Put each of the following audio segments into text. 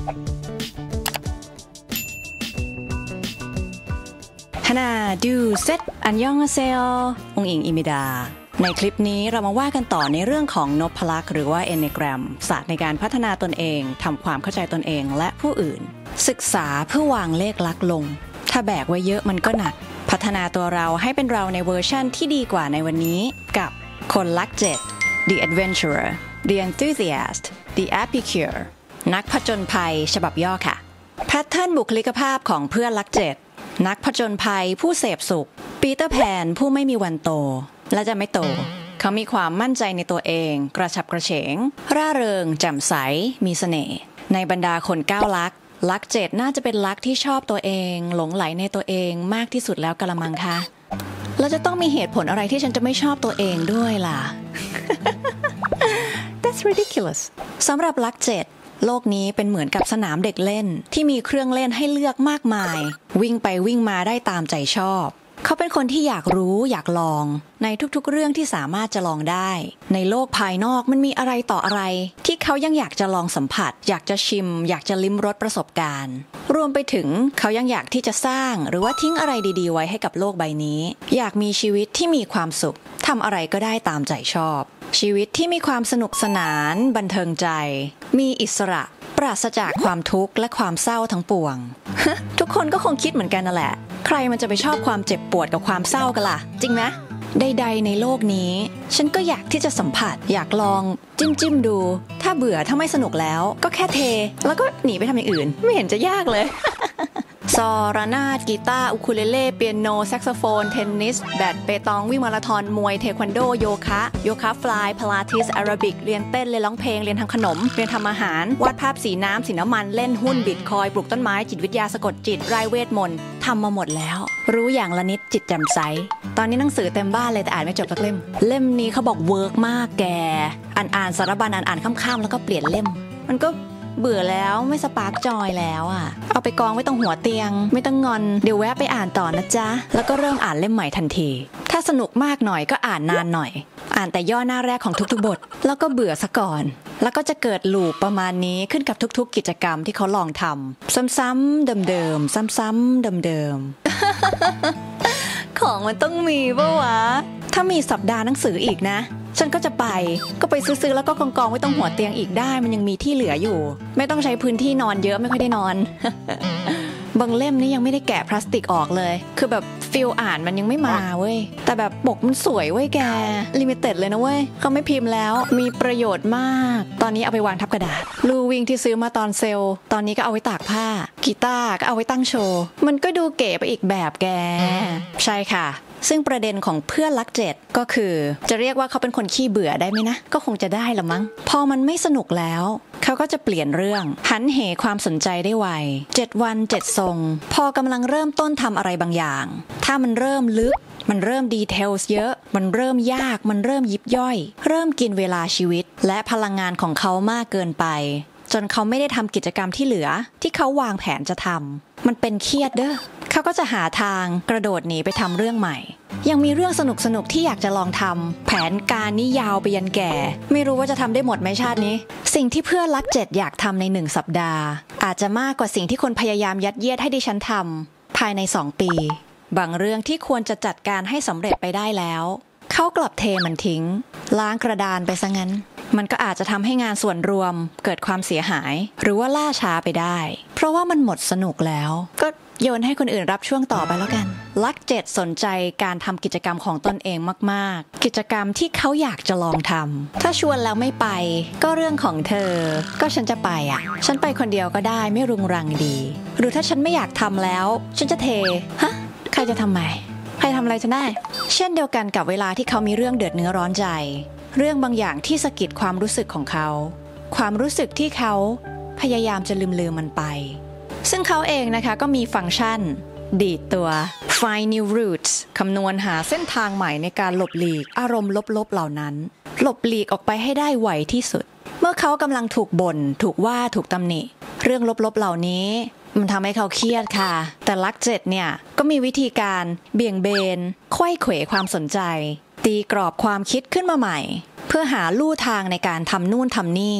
ฮานาดูเซตอันยองอาเซโอองอิงอิมิดาในคลิปนี้เรามาว่ากันต่อในเรื่องของนพลักษ์หรือว่า Enneagram ศาสตร์ในการพัฒนาตนเองทำความเข้าใจตนเองและผู้อื่นศึกษาเพื่อวางเลขลักษณ์ลงถ้าแบกไว้เยอะมันก็หนักพัฒนาตัวเราให้เป็นเราในเวอร์ชั่นที่ดีกว่าในวันนี้กับคนลักษ์7 The Adventurer The Enthusiast The Epicure นักผจญภัยฉบับย่อค่ะแพทเทิร์นบุคลิกภาพของเพื่อนลักษ์7นักผจญภัยผู้เสพสุขปีเตอร์แพนผู้ไม่มีวันโตและจะไม่โตเขามีความมั่นใจในตัวเองกระฉับกระเฉงร่าเริงแจ่มใสมีเสน่ห์ในบรรดาคน9ลักษ์7น่าจะเป็นลักษ์ที่ชอบตัวเองหลงไหลในตัวเองมากที่สุดแล้วกะละมังคะแล้วจะต้องมีเหตุผลอะไรที่ฉันจะไม่ชอบตัวเองด้วยล่ะ That's ridiculous สำหรับลักษ์7โลกนี้เป็นเหมือนกับสนามเด็กเล่นที่มีเครื่องเล่นให้เลือกมากมายวิ่งไปวิ่งมาได้ตามใจชอบเขาเป็นคนที่อยากรู้อยากลองในทุกๆเรื่องที่สามารถจะลองได้ในโลกภายนอกมันมีอะไรต่ออะไรที่เขายังอยากจะลองสัมผัสอยากจะชิมอยากจะลิ้มรสประสบการณ์รวมไปถึงเขายังอยากที่จะสร้างหรือว่าทิ้งอะไรดีๆไว้ให้กับโลกใบนี้อยากมีชีวิตที่มีความสุขทำอะไรก็ได้ตามใจชอบชีวิตที่มีความสนุกสนานบันเทิงใจมีอิสระปราศจากความทุกข์และความเศร้าทั้งปวง ทุกคนก็คงคิดเหมือนกันนั่นแหละใครมันจะไปชอบความเจ็บปวดกับความเศร้ากันล่ะจริงไหมใดๆในโลกนี้ฉันก็อยากที่จะสัมผัสอยากลองจิ้มดูถ้าเบื่อถ้าไม่สนุกแล้วก็แค่เทแล้วก็หนีไปทำอย่างอื่นไม่เห็นจะยากเลย ซอระนาดกีตาร์อุคูเลเล่เปียโนแซกโซโฟนเทนนิสแบดเปตองวิ่งมาราธอนมวยเทควันโดโยคะฟลายพลาทิสแอโรบิกเรียนเต้นเรียนร้องเพลงเรียนทำขนมเรียนทำอาหารวาดภาพสีน้ำสีน้ำมันเล่นหุ้นบิตคอยปลูกต้นไม้จิตวิทยาสะกดจิตรายเวทมนต์ทำมาหมดแล้วรู้อย่างละนิดจิตแจ่มใสตอนนี้หนังสือเต็มบ้านเลยแต่อ่านไม่จบสักเล่มนี้เขาบอกเวิร์กมากแกอ่านสารบัญอ่านค่ำๆแล้วก็เปลี่ยนเล่มมันก็เบื่อแล้วไม่สปาร์กจอยแล้วเอาไปกองไว้ตรงหัวเตียงไม่ต้องงอนเดี๋ยวแวะไปอ่านต่อนะจ๊ะแล้วก็เริ่มอ่านเล่มใหม่ทันทีถ้าสนุกมากหน่อยก็อ่านนานหน่อยอ่านแต่ย่อหน้าแรกของทุกๆบทแล้วก็เบื่อซะก่อนแล้วก็จะเกิดลูปประมาณนี้ขึ้นกับทุกๆกิจกรรมที่เขาลองทำซ้ำๆเดิมๆซ้ำๆเดิมๆ ของมันต้องมีปะวะถ้ามีสัปดาห์หนังสืออีกนะฉันก็จะไปซื้อแล้วก็กองไว้ตรงหัวเตียงอีกได้มันยังมีที่เหลืออยู่ไม่ต้องใช้พื้นที่นอนเยอะไม่ค่อยได้นอน บางเล่มนี่ยังไม่ได้แกะพลาสติกออกเลยคือแบบฟิลอ่านมันยังไม่มาเว้ยแต่แบบปกมันสวยเว้ยแกลิมิเต็ดเลยนะเว้ยเขาไม่พิมพ์แล้วมีประโยชน์มากตอนนี้เอาไปวางทับกระดาษลูวิงที่ซื้อมาตอนเซลล์ตอนนี้ก็เอาไว้ตากผ้ากีตาร์ก็เอาไว้ตั้งโชว์มันก็ดูเก๋ไปอีกแบบแกใช่ค่ะซึ่งประเด็นของเพื่อนลัก7ก็คือจะเรียกว่าเขาเป็นคนขี้เบื่อได้ไหมนะก็คงจะได้ละมั้งพอมันไม่สนุกแล้วเขาก็จะเปลี่ยนเรื่องหันเหความสนใจได้ไว7วัน7ทรงพอกำลังเริ่มต้นทำอะไรบางอย่างถ้ามันเริ่มลึกมันเริ่มดีเทลเยอะมันเริ่มยากมันเริ่มยิบย่อยเริ่มกินเวลาชีวิตและพลังงานของเขามากเกินไปจนเขาไม่ได้ทำกิจกรรมที่เหลือที่เขาวางแผนจะทำมันเป็นเครียดเด้อเขาก็จะหาทางกระโดดหนีไปทำเรื่องใหม่ยังมีเรื่องสนุกที่อยากจะลองทำแผนการนี่ยาวไปยันแก่ไม่รู้ว่าจะทำได้หมดไหมชาตินี้สิ่งที่เพื่อนลัก7อยากทำใน1สัปดาห์อาจจะมากกว่าสิ่งที่คนพยายามยัดเยียดให้ดิฉันทำภายใน2ปีบางเรื่องที่ควรจะจัดการให้สำเร็จไปได้แล้วเขากลับเทมันทิ้งล้างกระดานไปซะงั้นมันก็อาจจะทำให้งานส่วนรวมเกิดความเสียหายหรือว่าล่าช้าไปได้เพราะว่ามันหมดสนุกแล้วก็โยนให้คนอื่นรับช่วงต่อไปแล้วกันลัก7สนใจการทำกิจกรรมของตนเองมากๆกิจกรรมที่เขาอยากจะลองทำถ้าชวนแล้วไม่ไปก็เรื่องของเธอก็ฉันจะไปฉันไปคนเดียวก็ได้ไม่รุงรังดีหรือถ้าฉันไม่อยากทำแล้วฉันจะเทใครจะทำไมใครทำอะไรฉันได้เช่นเดียวกันกับเวลาที่เขามีเรื่องเดือดเนื้อร้อนใจเรื่องบางอย่างที่สะกิดความรู้สึกของเขาความรู้สึกที่เขาพยายามจะลืมมันไปซึ่งเขาเองนะคะก็มีฟังก์ชันดีดตัว Find New Routes คำนวณหาเส้นทางใหม่ในการหลบหลีกอารมณ์ลบๆเหล่านั้นหลบหลีกออกไปให้ได้ไวที่สุดเมื่อเขากำลังถูกบ่นถูกว่าถูกตำหนิเรื่องลบๆเหล่านี้มันทำให้เขาเครียดค่ะแต่ลัก7เนี่ยก็มีวิธีการเบี่ยงเบนไขว้เขวความสนใจตีกรอบความคิดขึ้นมาใหม่เพื่อหาลู่ทางในการทำนู่นทำนี่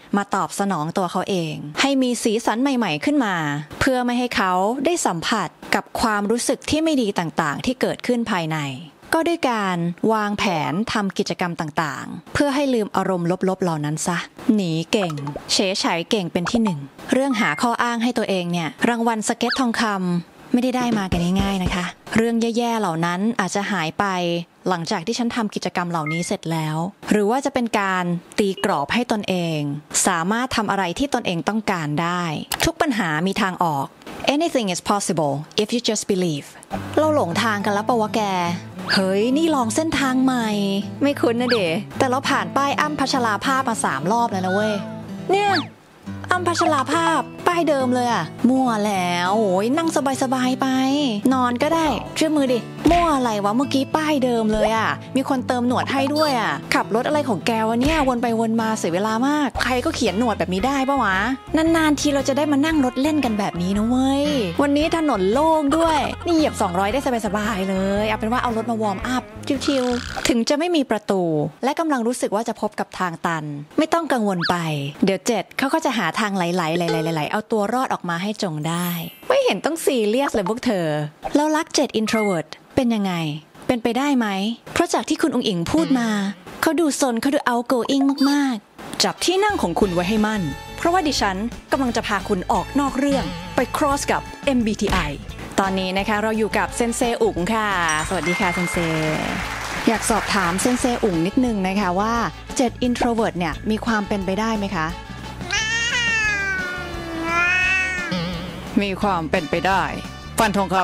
มาตอบสนองตัวเขาเองให้มีสีสันใหม่ๆขึ้นมาเพื่อไม่ให้เขาได้สัมผัสกับความรู้สึกที่ไม่ดีต่างๆที่เกิดขึ้นภายในก็ด้วยการวางแผนทำกิจกรรมต่างๆเพื่อให้ลืมอารมณ์ลบๆเหล่านั้นซะหนีเก่งเฉยเฉยเก่งเป็นที่หนึ่งเรื่องหาข้ออ้างให้ตัวเองเนี่ยรางวัลสเก็ตทองคำไม่ได้มากันง่ายๆนะคะเรื่องแย่ๆเหล่านั้นอาจจะหายไปหลังจากที่ฉันทำกิจกรรมเหล่านี้เสร็จแล้วหรือว่าจะเป็นการตีกรอบให้ตนเองสามารถทำอะไรที่ตนเองต้องการได้ทุกปัญหามีทางออก anything is possible if you just believe เราหลงทางกันแล้วปะวะแกเฮ้ยนี่ลองเส้นทางใหม่ไม่คุ้นนะเด๋แต่เราผ่านป้ายอ้ำพัชราภาพมา3 รอบแล้วนะเว้ยเนี่ยอ้ำพัชราภาพป้ายเดิมเลยอะมั่วแล้วโอ้ยนั่งสบายๆไปนอนก็ได้เชื่อมือดิมั่วอะไรวะเมื่อกี้ป้ายเดิมเลยอะมีคนเติมหนวดให้ด้วยอะขับรถอะไรของแกวะเนี่ยวนไปวนมาเสียเวลามากใครก็เขียนหนวดแบบนี้ได้ปะวะนานๆทีเราจะได้มานั่งรถเล่นกันแบบนี้นะเว้ยวันนี้ถนนโล่งด้วยนี่เหยียบ200ได้สบายๆเลยเอาเป็นว่าเอารถมาวอร์มอัพชิวๆถึงจะไม่มีประตูและกำลังรู้สึกว่าจะพบกับทางตันไม่ต้องกังวลไปเดี๋ยว7เขาก็จะหาทางไหลๆเอาตัวรอดออกมาให้จงได้ไม่เห็นต้องซีเรียสเลยพวกเธอแล้วรัก7 introvert เป็นยังไงเป็นไปได้ไหมเพราะจากที่คุณอุ๋งอิงพูดมาเขาดูซนเขาดู outgoing มากๆจับที่นั่งของคุณไว้ให้มั่นเพราะว่าดิฉันกำลังจะพาคุณออกนอกเรื่องไป cross กับ MBTI ตอนนี้นะคะเราอยู่กับเซนเซอุ๋งค่ะสวัสดีค่ะเซนเซอยากสอบถามเซนเซอุ๋งนิดนึงนะคะว่า7 introvert เนี่ยมีความเป็นไปได้ไหมคะมีความเป็นไปได้ฟันธงครับ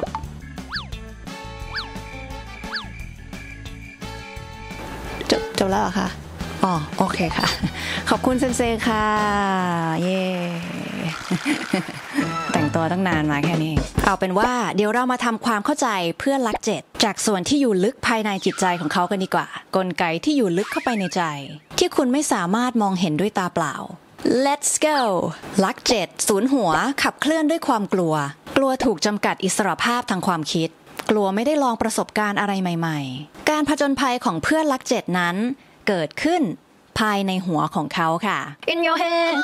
จบแล้วเหรอคะอ๋อโอเคค่ะขอบคุณเซนเซค่ะเย่แต่งตัวตั้งนานมาแค่นี้เอาเป็นว่าเดี๋ยวเรามาทำความเข้าใจเพื่อนรัก7จากส่วนที่อยู่ลึกภายในจิตใจของเขากันดีกว่ากลไกที่อยู่ลึกเข้าไปในใจที่คุณไม่สามารถมองเห็นด้วยตาเปล่าLet's go ลัก7ศูนย์หัวขับเคลื่อนด้วยความกลัวถูกจำกัดอิสรภาพทางความคิดกลัวไม่ได้ลองประสบการณ์อะไรใหม่ๆการผจญภัยของเพื่อนลัก7นั้นเกิดขึ้นภายในหัวของเขาค่ะ In your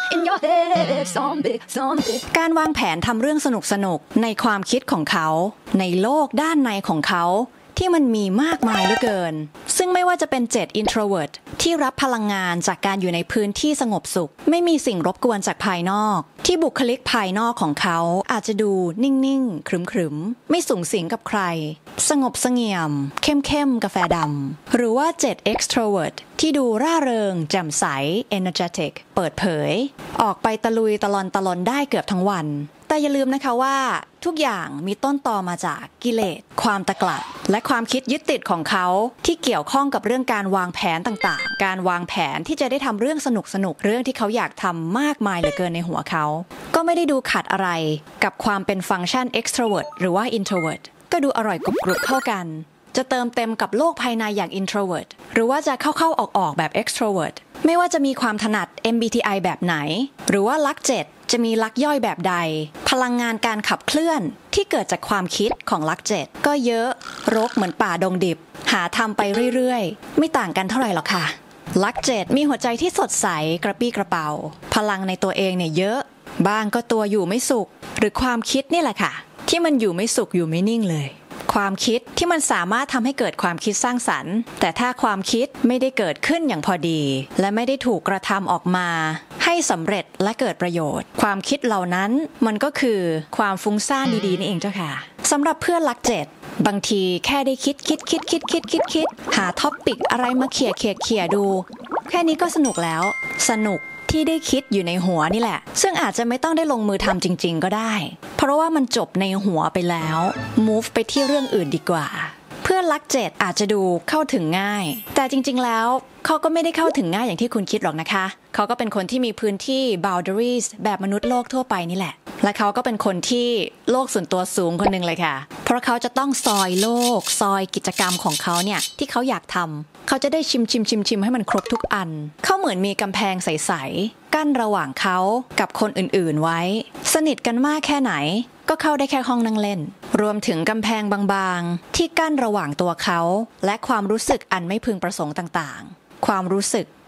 head zombie การวางแผนทำเรื่องสนุกในความคิดของเขาในโลกด้านในของเขาที่มันมีมากมายเหลือเกินซึ่งไม่ว่าจะเป็น7 introvert ที่รับพลังงานจากการอยู่ในพื้นที่สงบสุขไม่มีสิ่งรบกวนจากภายนอกที่บุคลิกภายนอกของเขาอาจจะดูนิ่งๆขรึมๆไม่สุงสิงกับใครสงบเสงี่ยมเข้มกาแฟดำหรือว่า7 extrovert ที่ดูร่าเริงแจ่มใส energetic เปิดเผยออกไปตะลุยตะลอนได้เกือบทั้งวันแต่อย่าลืมนะคะว่าทุกอย่างมีต้นตอมาจากกิเลสความตะกละและความคิดยึดติดของเขาที่เกี่ยวข้องกับเรื่องการวางแผนต่างๆการวางแผนที่จะได้ทำเรื่องสนุกเรื่องที่เขาอยากทำมากมายเหลือเกินในหัวเขาก็ไม่ได้ดูขัดอะไรกับความเป็นฟังก์ชัน extrovert หรือว่า introvert ก็ดูอร่อยกรุบเข้ากันจะเติมเต็มกับโลกภายในอย่าง introvert หรือว่าจะเข้าออกแบบ extrovert ไม่ว่าจะมีความถนัด MBTI แบบไหนหรือว่าลัก7จะมีลักย่อยแบบใดพลังงานการขับเคลื่อนที่เกิดจากความคิดของลัก7ก็เยอะรกเหมือนป่าดงดิบหาทำไปเรื่อยๆไม่ต่างกันเท่าไหร่หรอกค่ะลัก7มีหัวใจที่สดใสกระปี้กระเป๋าพลังในตัวเองเนี่ยเยอะบ้างก็ตัวอยู่ไม่สุขหรือความคิดนี่แหละค่ะที่มันอยู่ไม่สุขอยู่ไม่นิ่งเลยความคิดที่มันสามารถทำให้เกิดความคิดสร้างสรรค์แต่ถ้าความคิดไม่ได้เกิดขึ้นอย่างพอดีและไม่ได้ถูกกระทำออกมาให้สำเร็จและเกิดประโยชน์ความคิดเหล่านั้นมันก็คือความฟุ้งซ่านดีๆนี่เองเจ้าค่ะสำหรับเพื่อนลัก7บางทีแค่ได้คิดหาท็อปปิกอะไรมาเขี่ยดูแค่นี้ก็สนุกแล้วสนุกที่ได้คิดอยู่ในหัวนี่แหละซึ่งอาจจะไม่ต้องได้ลงมือทำจริงๆก็ได้เพราะว่ามันจบในหัวไปแล้ว move ไปที่เรื่องอื่นดีกว่าเพื่อนลัก7อาจจะดูเข้าถึงง่ายแต่จริงๆแล้วเขาก็ไม่ได้เข้าถึงง่ายอย่างที่คุณคิดหรอกนะคะเขาก็เป็นคนที่มีพื้นที่ boundaries แบบมนุษย์โลกทั่วไปนี่แหละและเขาก็เป็นคนที่โลกส่วนตัวสูงคนนึงเลยค่ะเพราะเขาจะต้องซอยโลกซอยกิจกรรมของเขาเนี่ยที่เขาอยากทำเขาจะได้ชิมให้มันครบทุกอันเขาเหมือนมีกำแพงใสๆกั้นระหว่างเขากับคนอื่นๆไว้สนิทกันมากแค่ไหนก็เข้าได้แค่ห้องนั่งเล่นรวมถึงกำแพงบางๆที่กั้นระหว่างตัวเขาและความรู้สึกอันไม่พึงประสงค์ต่างๆความรู้สึก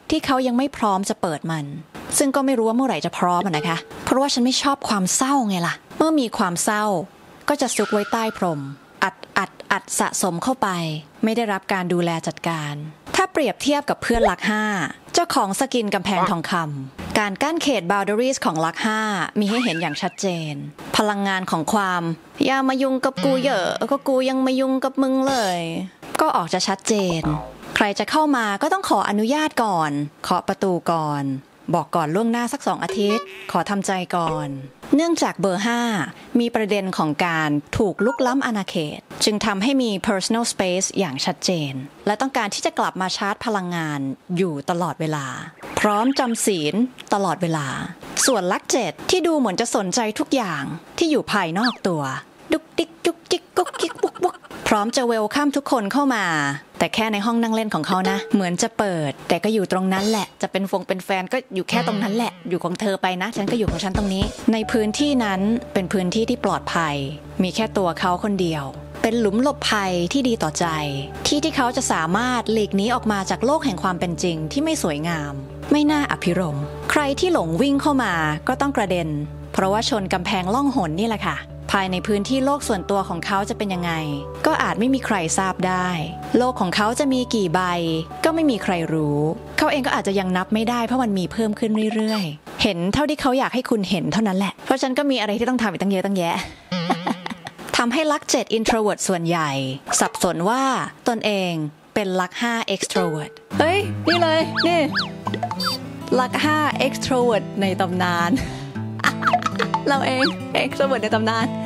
ที่เขายังไม่พร้อมจะเปิดมันซึ่งก็ไม่รู้ว่าเมื่อไหร่จะพร้อมนะคะเพราะว่าฉันไม่ชอบความเศร้าไงล่ะเมื่อมีความเศร้าก็จะซุกไว้ใต้พรมอัดสะสมเข้าไปไม่ได้รับการดูแลจัดการถ้าเปรียบเทียบกับเพื่อนลัก5เจ้าของสกินกำแพงทองคำการกั้นเขต boundaries ของลัก5มีให้เห็นอย่างชัดเจนพลังงานของความอย่ามายุ่งกับกูเยอะก็กูยังมายุ่งกับมึงเลยก็ออกจะชัดเจนใครจะเข้ามาก็ต้องขออนุญาตก่อนเคาะประตูก่อนบอกก่อนล่วงหน้าสัก2 อาทิตย์ขอทำใจก่อนเนื่องจากเบอร์5มีประเด็นของการถูกลุกล้ำอาณาเขตจึงทำให้มี personal space อย่างชัดเจนและต้องการที่จะกลับมาชาร์จพลังงานอยู่ตลอดเวลาพร้อมจำศีลตลอดเวลาส่วนลัก7ที่ดูเหมือนจะสนใจทุกอย่างที่อยู่ภายนอกตัวดุกดิกจุกจิกกุ๊กกิ๊กบุกบุกพร้อมจะเวลคัมทุกคนเข้ามาแต่แค่ในห้องนั่งเล่นของเขานะเหมือนจะเปิดแต่ก็อยู่ตรงนั้นแหละจะเป็นแฟนก็อยู่แค่ตรงนั้นแหละอยู่ของเธอไปนะฉันก็อยู่ของฉันตรงนี้ในพื้นที่นั้นเป็นพื้นที่ที่ปลอดภัยมีแค่ตัวเขาคนเดียวเป็นหลุมหลบภัยที่ดีต่อใจที่เขาจะสามารถหลีกหนีออกมาจากโลกแห่งความเป็นจริงที่ไม่สวยงามไม่น่าอภิรมย์ใครที่หลงวิ่งเข้ามาก็ต้องกระเด็นเพราะว่าชนกำแพงล่องหนนี่แหละค่ะภายในพื้นที่โลกส่วนตัวของเขาจะเป็นยังไงก็อาจไม่มีใครทราบได้โลกของเขาจะมีกี่ใบก็ไม่มีใครรู้เขาเองก็อาจจะยังนับไม่ได้เพราะมันมีเพิ่มขึ้นเรื่อยๆเห็นเท่าที่เขาอยากให้คุณเห็นเท่านั้นแหละเพราะฉันก็มีอะไรที่ต้องทำอีกตั้งเยอะตั้งแยะ ทำให้ลัก7 introvert ส่วนใหญ่สับสนว่าตนเองเป็นลัก5 extrovert เฮ้ยนี่เลยนี่ลัก5 extrovert ในตำนานเราเอง extrovert ในตำนาน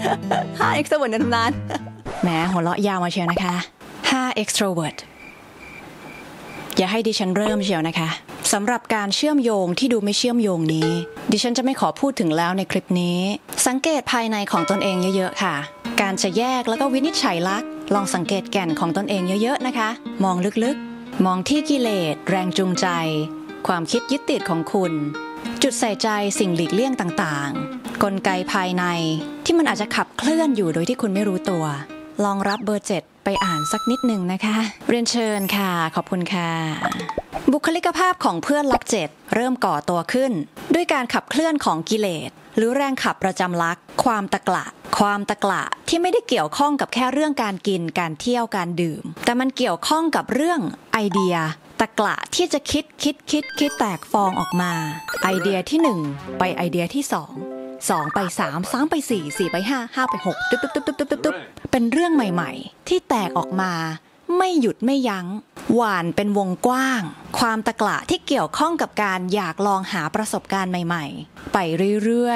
5 extrovert ในตำนานแหมหัวเราะยาวมาเชียวนะคะ5 extrovert อย่าให้ดิฉันเริ่มเชียวนะคะสำหรับการเชื่อมโยงที่ดูไม่เชื่อมโยงนี้ดิฉันจะไม่ขอพูดถึงแล้วในคลิปนี้สังเกตภายในของตนเองเยอะๆค่ะการจะแยกแล้วก็วินิจฉัยลักษณ์ลองสังเกตแก่นของตนเองเยอะๆนะคะมองลึกๆมองที่กิเลสแรงจูงใจความคิดยึดติดของคุณจุดใส่ใจสิ่งหลีกเลี่ยงต่างๆกลไกภายในที่มันอาจจะขับเคลื่อนอยู่โดยที่คุณไม่รู้ตัวลองรับเบอร์7ไปอ่านสักนิดหนึ่งนะคะเรียนเชิญค่ะขอบคุณค่ะบุคลิกภาพของเพื่อนลัก7เริ่มก่อตัวขึ้นด้วยการขับเคลื่อนของกิเลสหรือแรงขับประจำลักความตะกละที่ไม่ได้เกี่ยวข้องกับแค่เรื่องการกินการเที่ยวการดื่มแต่มันเกี่ยวข้องกับเรื่องไอเดียตะกละที่จะคิดแตกฟองออกมาไอเดียที่1ไปไอเดียที่2ไป3ไป4ไป5ไป6ตุ๊บเป็นเรื่องใหม่ๆที่แตกออกมาไม่หยุดไม่ยั้งหวานเป็นวงกว้างความตะกละที่เกี่ยวข้องกับการอยากลองหาประสบการณ์ใหม่ๆไปเรื่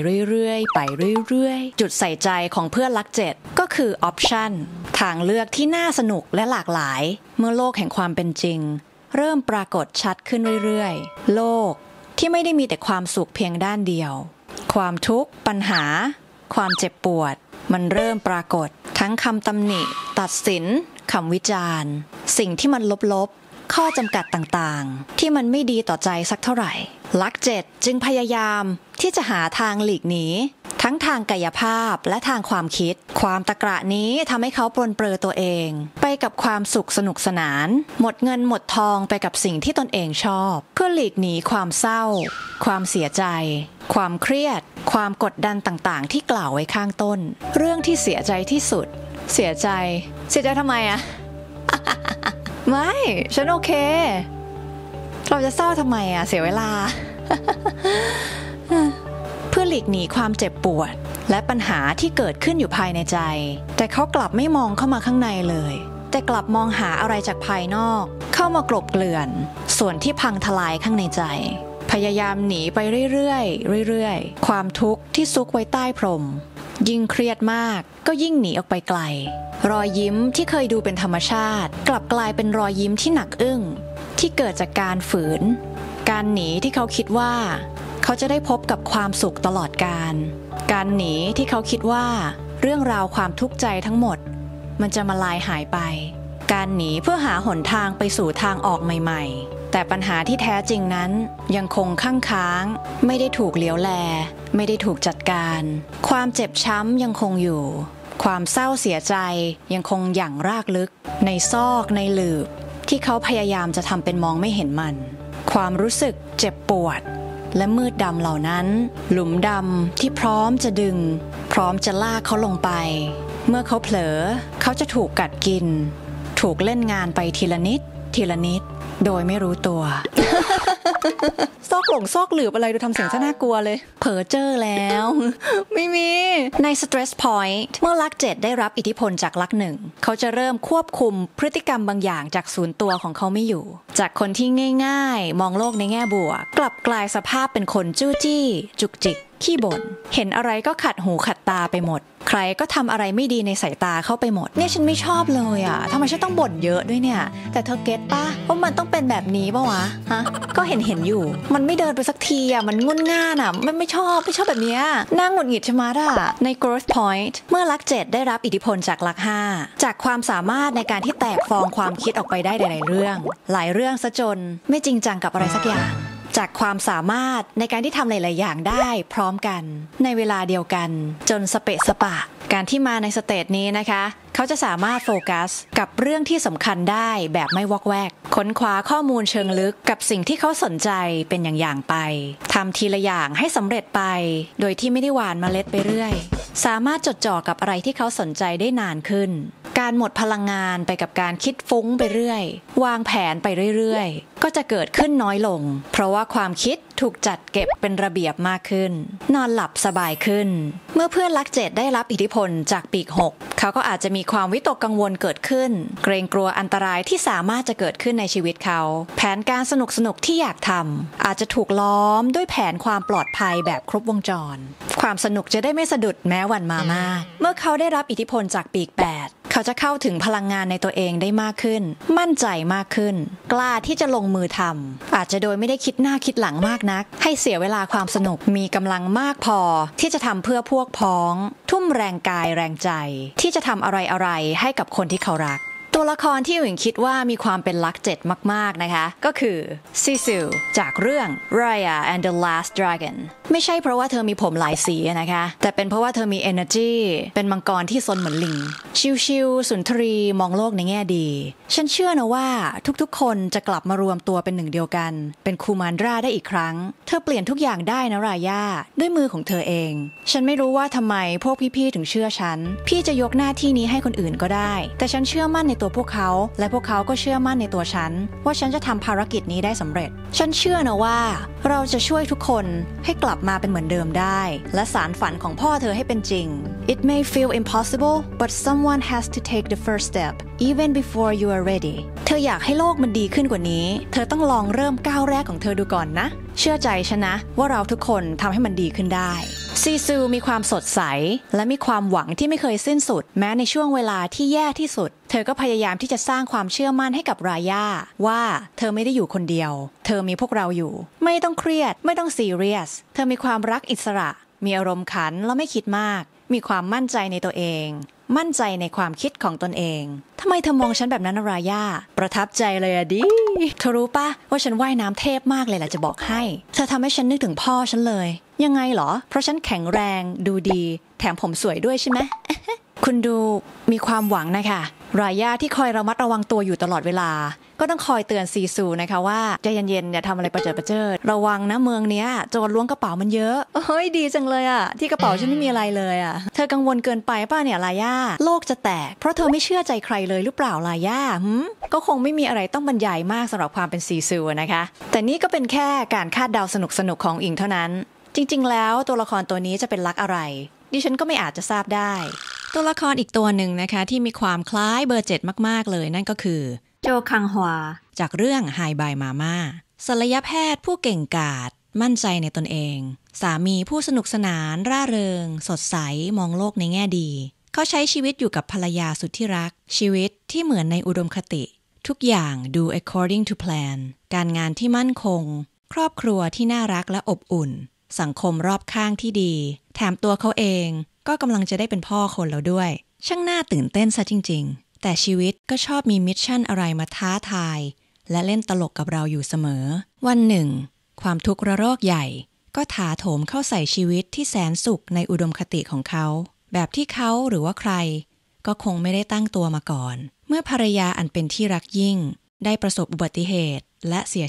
อยๆจุดใส่ใจของเพื่อนลัก7ก็คือออปชั่นทางเลือกที่น่าสนุกและหลากหลายเมื่อโลกแห่งความเป็นจริงเริ่มปรากฏชัดขึ้นเรื่อยๆโลกที่ไม่ได้มีแต่ความสุขเพียงด้านเดียวความทุกข์ปัญหาความเจ็บปวดมันเริ่มปรากฏทั้งคำตำหนิตัดสินคำวิจารณ์สิ่งที่มันลบข้อจำกัดต่างๆที่มันไม่ดีต่อใจสักเท่าไหร่ลัก7จึงพยายามที่จะหาทางหลีกหนีทั้งทางกายภาพและทางความคิดความตะกระนี้ทำให้เขาปรนเปรอตัวเองไปกับความสุขสนุกสนานหมดเงินหมดทองไปกับสิ่งที่ตนเองชอบเพื่อหลีกหนีความเศร้าความเสียใจความเครียดความกดดันต่างๆที่กล่าวไว้ข้างต้นเรื่องที่เสียใจที่สุดเสียใจทำไมอะ ไม่ฉันโอเคเราจะเศร้าทำไมอะเสียเวลา เพื่อหลีกหนีความเจ็บปวดและปัญหาที่เกิดขึ้นอยู่ภายในใจแต่เขากลับไม่มองเข้ามาข้างในเลยแต่กลับมองหาอะไรจากภายนอกเข้ามากลบเกลื่อนส่วนที่พังทลายข้างในใจพยายามหนีไปเรื่อยๆความทุกข์ที่ซุกไว้ใต้พรมยิ่งเครียดมากก็ยิ่งหนีออกไปไกลรอยยิ้มที่เคยดูเป็นธรรมชาติกลับกลายเป็นรอยยิ้มที่หนักอึ้งที่เกิดจากการฝืนการหนีที่เขาคิดว่าเขาจะได้พบกับความสุขตลอดกาลการหนีที่เขาคิดว่าเรื่องราวความทุกข์ใจทั้งหมดมันจะมาลายหายไปการหนีเพื่อหาหนทางไปสู่ทางออกใหม่ๆแต่ปัญหาที่แท้จริงนั้นยังคงค้างไม่ได้ถูกเลี้ยวแลไม่ได้ถูกจัดการความเจ็บช้ำยังคงอยู่ความเศร้าเสียใจยังคงหยั่งรากลึกในซอกในหลืบที่เขาพยายามจะทำเป็นมองไม่เห็นมันความรู้สึกเจ็บปวดและมืดดำเหล่านั้นหลุมดำที่พร้อมจะดึงพร้อมจะลากเขาลงไปเมื่อเขาเผลอเขาจะถูกกัดกินถูกเล่นงานไปทีละนิดทีละนิดโดยไม่รู้ตัว ซอกหลงซอกหลืบอะไรดูทำเสียงซะน่ากลัวเลยเผลอเจอแล้ว ไม่มีใน stress point เมื่อลักเจ็ดได้รับอิทธิพลจากลักหนึ่งเขาจะเริ่มควบคุมพฤติกรรมบางอย่างจากศูนย์ตัวของเขาไม่อยู่จากคนที่ง่ายๆมองโลกในแง่บวกกลับกลายสภาพเป็นคนจู้จี้จุกจิกขี้บ่นเห็นอะไรก็ขัดหูขัดตาไปหมดใครก็ทำอะไรไม่ดีในสายตาเข้าไปหมดเนี่ยฉันไม่ชอบเลยอ่ะทำไมฉันต้องบ่นเยอะด้วยเนี่ยแต่เธอเก็ตป่ะว่ามันต้องเป็นแบบนี้ป่ะวะฮะก็เห็นอยู่มันไม่เดินไปสักทีอ่ะมันงุนง่านอ่ะมันไม่ชอบแบบเนี้ยน่าหงุดหงิดชะมัดอ่ะใน growth point เมื่อลักเจ็ดได้รับอิทธิพลจากลักห้าจากความสามารถในการที่แตกฟองความคิดออกไปได้หลายเรื่องซะจนไม่จริงจังกับอะไรสักอย่างจากความสามารถในการที่ทำหลายๆอย่างได้พร้อมกันในเวลาเดียวกันจนสเปะสปะการที่มาในสเตจนี้นะคะเขาจะสามารถโฟกัสกับเรื่องที่สำคัญได้แบบไม่วอกแวกค้นคว้าข้อมูลเชิงลึกกับสิ่งที่เขาสนใจเป็นอย่างๆไปทำทีละอย่างให้สำเร็จไปโดยที่ไม่ได้หว่านเมล็ดไปเรื่อยสามารถจดจ่อกับอะไรที่เขาสนใจได้นานขึ้นการหมดพลังงานไปกับการคิดฟุ้งไปเรื่อยวางแผนไปเรื่อยๆก็จะเกิดขึ้นน้อยลงเพราะว่าความคิดถูกจัดเก็บเป็นระเบียบมากขึ้นนอนหลับสบายขึ้นเมื่อเพื่อนลักเจ็ดได้รับอิทธิพลจากปีกหกเขาก็อาจจะมีความวิตกกังวลเกิดขึ้นเกรงกลัวอันตรายที่สามารถจะเกิดขึ้นในชีวิตเขาแผนการสนุกที่อยากทำอาจจะถูกล้อมด้วยแผนความปลอดภัยแบบครบวงจรความสนุกจะได้ไม่สะดุดแม้วันมามากเมื่อเขาได้รับอิทธิพลจากปีกแปดเขาจะเข้าถึงพลังงานในตัวเองได้มากขึ้นมั่นใจมากขึ้นกล้าที่จะลงมือทำอาจจะโดยไม่ได้คิดหน้าคิดหลังมากนักให้เสียเวลาความสนุกมีกำลังมากพอที่จะทำเพื่อพวกพ้องทุ่มแรงกายแรงใจที่จะทำอะไรให้กับคนที่เขารักตัวละครที่หญิงคิดว่ามีความเป็นลักเจ็ดมากๆนะคะก็คือซิซิลจากเรื่อง Raya and the Last Dragon ไม่ใช่เพราะว่าเธอมีผมหลายสีนะคะแต่เป็นเพราะว่าเธอมี energy เป็นมังกรที่ซนเหมือนลิงชิลๆสุนทรีมองโลกในแง่ดีฉันเชื่อนะว่าทุกๆคนจะกลับมารวมตัวเป็นหนึ่งเดียวกันเป็นคูมานดราได้อีกครั้งเธอเปลี่ยนทุกอย่างได้นะรายาด้วยมือของเธอเองฉันไม่รู้ว่าทำไมพวกพี่ๆถึงเชื่อฉันพี่จะยกหน้าที่นี้ให้คนอื่นก็ได้แต่ฉันเชื่อมั่นในตัวพวกเขาและพวกเขาก็เชื่อมั่นในตัวฉันว่าฉันจะทำภารกิจนี้ได้สำเร็จฉันเชื่อนะว่าเราจะช่วยทุกคนให้กลับมาเป็นเหมือนเดิมได้และสารฝันของพ่อเธอให้เป็นจริง It may feel impossible but someone has to take the first step even before you are ready เธออยากให้โลกมันดีขึ้นกว่านี้เธอต้องลองเริ่มก้าวแรกของเธอดูก่อนนะเชื่อใจฉันนะว่าเราทุกคนทำให้มันดีขึ้นได้ซีซูมีความสดใสและมีความหวังที่ไม่เคยสิ้นสุดแม้ในช่วงเวลาที่แย่ที่สุดเธอก็พยายามที่จะสร้างความเชื่อมั่นให้กับรายาว่าเธอไม่ได้อยู่คนเดียวเธอมีพวกเราอยู่ไม่ต้องเครียดไม่ต้องซีเรียสเธอมีความรักอิสระมีอารมณ์ขันและไม่คิดมากมีความมั่นใจในตัวเองมั่นใจในความคิดของตนเองทำไมเธอมองฉันแบบนั้นรายาประทับใจเลยอะดิเธอรู้ปะว่าฉันว่ายน้ำเทพมากเลยแหละจะบอกให้เธอทำให้ฉันนึกถึงพ่อฉันเลยยังไงเหรอเพราะฉันแข็งแรงดูดีแถมผมสวยด้วยใช่ไหม คุณดูมีความหวังนะคะรายาที่คอยระมัดระวังตัวอยู่ตลอดเวลาก็ต้องคอยเตือนซีซูนะคะว่าใจเย็นๆอย่าทำอะไรประเจิดระวังนะเมืองเนี้ยโจรล้วงกระเป๋ามันเยอะเฮ้ยดีจังเลยอะที่กระเป๋าฉันไม่มีอะไรเลยอะเธอกังวลเกินไปป่ะเนี่ยรายาโลกจะแตกเพราะเธอไม่เชื่อใจใครเลยหรือเปล่ารายาก็คงไม่มีอะไรต้องบรรยายมากสำหรับความเป็นซีซูนะคะแต่นี่ก็เป็นแค่การคาดเดาสนุกๆของอิงเท่านั้นจริงๆแล้วตัวละครตัวนี้จะเป็นลักอะไรดิฉันก็ไม่อาจจะทราบได้ตัวละครอีกตัวหนึ่งนะคะที่มีความคล้ายเบอร์เจ็ดมากๆเลยนั่นก็คือโจคังฮวาจากเรื่อง Hi Bye Mama ศัลยแพทย์ผู้เก่งกาจมั่นใจในตนเองสามีผู้สนุกสนานร่าเริงสดใสมองโลกในแง่ดีเขาใช้ชีวิตอยู่กับภรรยาสุดที่รักชีวิตที่เหมือนในอุดมคติทุกอย่างดู according to plan การงานที่มั่นคงครอบครัวที่น่ารักและอบอุ่นสังคมรอบข้างที่ดีแถมตัวเขาเองก็กำลังจะได้เป็นพ่อคนแล้วด้วยช่างน่าตื่นเต้นซะจริงๆแต่ชีวิตก็ชอบมีมิชชั่นอะไรมาท้าทายและเล่นตลกกับเราอยู่เสมอวันหนึ่งความทุกข์ระโรคใหญ่ก็ถาโถมเข้าใส่ชีวิตที่แสนสุขในอุดมคติของเขาแบบที่เขาหรือว่าใครก็คงไม่ได้ตั้งตัวมาก่อนเมื่อภรรยาอันเป็นที่รักยิ่งได้ประสบอุบัติเหตุและเสียชีวิต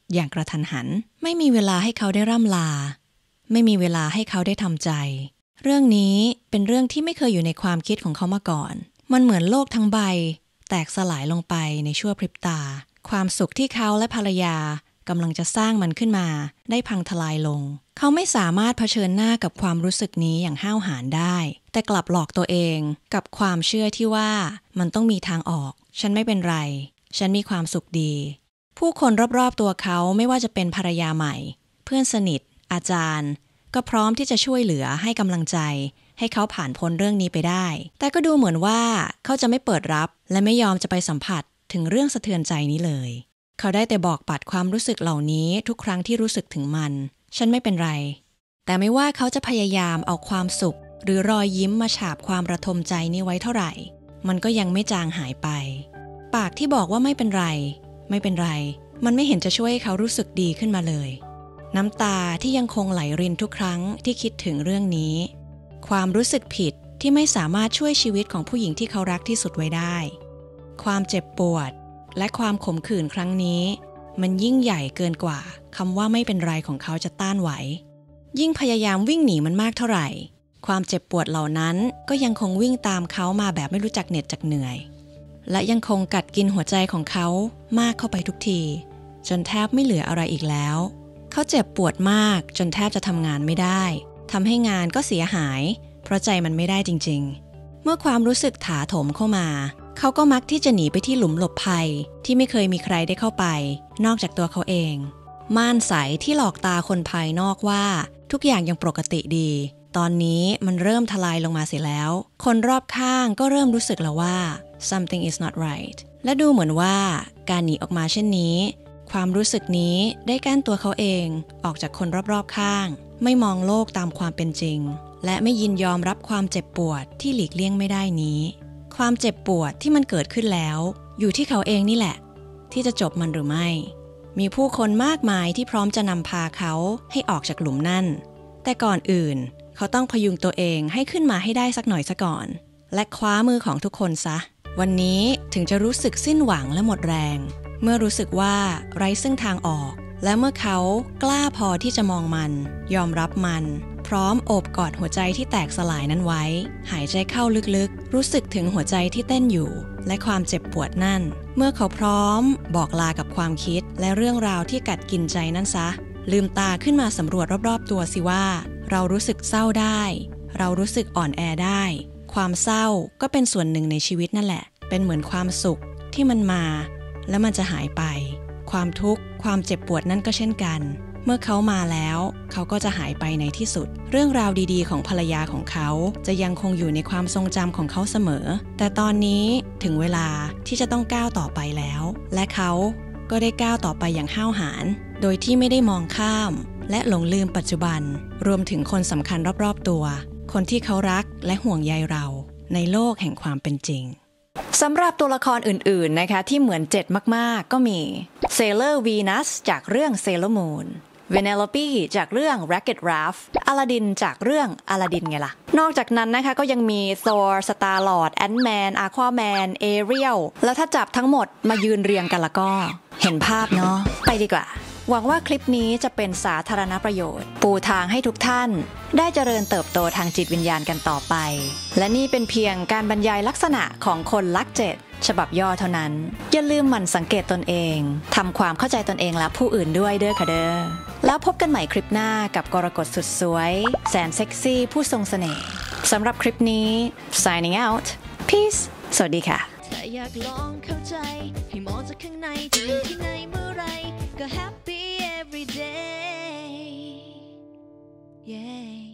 อย่างกระทันหันไม่มีเวลาให้เขาได้ร่ำลาไม่มีเวลาให้เขาได้ทำใจเรื่องนี้เป็นเรื่องที่ไม่เคยอยู่ในความคิดของเขามาก่อนมันเหมือนโลกทั้งใบแตกสลายลงไปในชั่วพริบตาความสุขที่เขาและภรรยากำลังจะสร้างมันขึ้นมาได้พังทลายลงเขาไม่สามารถเผชิญหน้ากับความรู้สึกนี้อย่างห้าวหาญได้แต่กลับหลอกตัวเองกับความเชื่อที่ว่ามันต้องมีทางออกฉันไม่เป็นไรฉันมีความสุขดีผู้คนรอบๆตัวเขาไม่ว่าจะเป็นภรรยาใหม่เพื่อนสนิทอาจารย์ก็พร้อมที่จะช่วยเหลือให้กำลังใจให้เขาผ่านพ้นเรื่องนี้ไปได้แต่ก็ดูเหมือนว่าเขาจะไม่เปิดรับและไม่ยอมจะไปสัมผัสถึงเรื่องสะเทือนใจนี้เลยเขาได้แต่บอกปัดความรู้สึกเหล่านี้ทุกครั้งที่รู้สึกถึงมันฉันไม่เป็นไรแต่ไม่ว่าเขาจะพยายามเอาความสุขหรือรอยยิ้มมาฉาบความระทมใจนี้ไว้เท่าไหร่มันก็ยังไม่จางหายไปปากที่บอกว่าไม่เป็นไรไม่เป็นไรมันไม่เห็นจะช่วยให้เขารู้สึกดีขึ้นมาเลยน้ำตาที่ยังคงไหลรินทุกครั้งที่คิดถึงเรื่องนี้ความรู้สึกผิดที่ไม่สามารถช่วยชีวิตของผู้หญิงที่เขารักที่สุดไว้ได้ความเจ็บปวดและความขมขื่นครั้งนี้มันยิ่งใหญ่เกินกว่าคำว่าไม่เป็นไรของเขาจะต้านไหวยิ่งพยายามวิ่งหนีมันมากเท่าไหร่ความเจ็บปวดเหล่านั้นก็ยังคงวิ่งตามเขามาแบบไม่รู้จักเหน็ดจักเหนื่อยและยังคงกัดกินหัวใจของเขามากเข้าไปทุกทีจนแทบไม่เหลืออะไรอีกแล้วเขาเจ็บปวดมากจนแทบจะทำงานไม่ได้ทำให้งานก็เสียหายเพราะใจมันไม่ได้จริงๆเมื่อความรู้สึกถาโถมเข้ามาเขาก็มักที่จะหนีไปที่หลุมหลบภัยที่ไม่เคยมีใครได้เข้าไปนอกจากตัวเขาเองม่านใสที่หลอกตาคนภายนอกว่าทุกอย่างยังปกติดีตอนนี้มันเริ่มทลายลงมาเสียแล้วคนรอบข้างก็เริ่มรู้สึกแล้วว่า something is not right และดูเหมือนว่าการหนีออกมาเช่นนี้ความรู้สึกนี้ได้กั้นตัวเขาเองออกจากคนรอบๆข้างไม่มองโลกตามความเป็นจริงและไม่ยินยอมรับความเจ็บปวดที่หลีกเลี่ยงไม่ได้นี้ความเจ็บปวดที่มันเกิดขึ้นแล้วอยู่ที่เขาเองนี่แหละที่จะจบมันหรือไม่มีผู้คนมากมายที่พร้อมจะนำพาเขาให้ออกจากหลุมนั่นแต่ก่อนอื่นเขาต้องพยุงตัวเองให้ขึ้นมาให้ได้สักหน่อยซะก่อนและคว้ามือของทุกคนซะวันนี้ถึงจะรู้สึกสิ้นหวังและหมดแรงเมื่อรู้สึกว่าไร้ซึ่งทางออกและเมื่อเขากล้าพอที่จะมองมันยอมรับมันพร้อมโอบกอดหัวใจที่แตกสลายนั้นไว้หายใจเข้าลึกๆรู้สึกถึงหัวใจที่เต้นอยู่และความเจ็บปวดนั่นเมื่อเขาพร้อมบอกลากับความคิดและเรื่องราวที่กัดกินใจนั่นซะลืมตาขึ้นมาสำรวจรอบๆตัวสิว่าเรารู้สึกเศร้าได้เรารู้สึกอ่อนแอได้ความเศร้าก็เป็นส่วนหนึ่งในชีวิตนั่นแหละเป็นเหมือนความสุขที่มันมาแล้วมันจะหายไปความทุกข์ความเจ็บปวดนั่นก็เช่นกันเมื่อเขามาแล้วเขาก็จะหายไปในที่สุดเรื่องราวดีๆของภรรยาของเขาจะยังคงอยู่ในความทรงจำของเขาเสมอแต่ตอนนี้ถึงเวลาที่จะต้องก้าวต่อไปแล้วและเขาก็ได้ก้าวต่อไปอย่างห้าวหาญโดยที่ไม่ได้มองข้ามและหลงลืมปัจจุบันรวมถึงคนสำคัญรอบๆตัวคนที่เขารักและห่วงใยเราในโลกแห่งความเป็นจริงสำหรับตัวละครอื่นๆนะคะที่เหมือนเจ็ดมากๆก็มี Sailor Venus จากเรื่อง Sailor Moon Vanellope จากเรื่อง Wreck-It Ralph อลาดินจากเรื่องอลาดินไงล่ะนอกจากนั้นนะคะก็ยังมี Thor Star-Lord Ant-Man Aquaman Ariel แล้วถ้าจับทั้งหมดมายืนเรียงกันแล้วก็เห็นภาพเนาะไปดีกว่าหวังว่าคลิปนี้จะเป็นสาธารณประโยชน์ปูทางให้ทุกท่านได้เจริญเติบโตทางจิตวิญญาณกันต่อไปและนี่เป็นเพียงการบรรยายลักษณะของคนลักเจ็ดฉบับย่อเท่านั้นอย่าลืมหมั่นสังเกตตนเองทำความเข้าใจตนเองและผู้อื่นด้วยเด้อค่ะเด้อแล้วพบกันใหม่คลิปหน้ากับกรกฎสุดสวยแสนเซ็กซี่ผู้ทรงเสน่ห์สำหรับคลิปนี้ signing out peace สวัสดีค่ะถ้าอยากลองเข้าใจให้มองจากข้างในจะอยู่ที่ไหนเมื่อไรก็ happy every day yeah